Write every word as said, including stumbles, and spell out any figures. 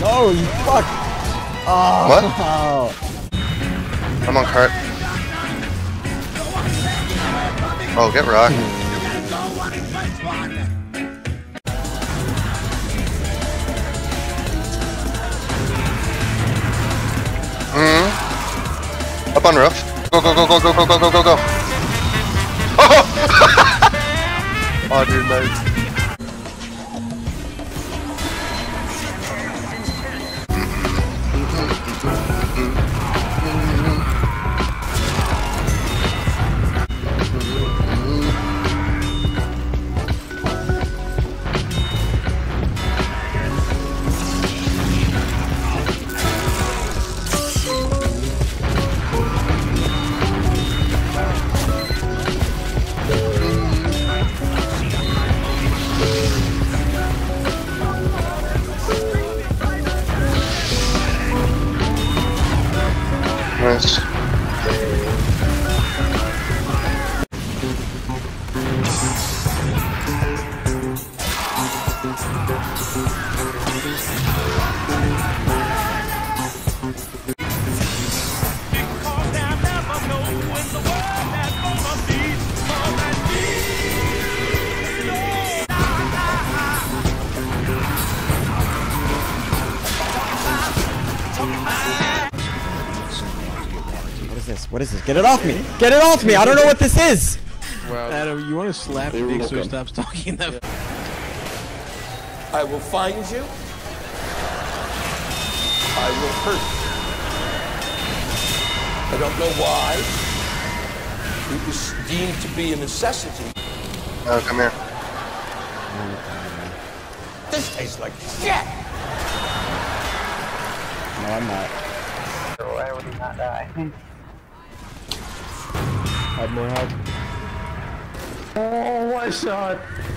Oh, you fuck! Oh. What? I'm on cart. Oh, get rocked. Mm-hmm. Up on roof. Go, go, go, go, go, go, go, go, go, go. Oh! Oh, dude, nice. Nice. What is this? What is this? Get it off me! Get it off me! I don't know what this is! Wow. Adam, you want to slap Dick so he stops talking that? I will find you. I will hurt you. I don't know why. It was deemed to be a necessity. Oh, come here. This tastes like shit! No, I'm not. Why would he not die? Have more help. Oh, one shot.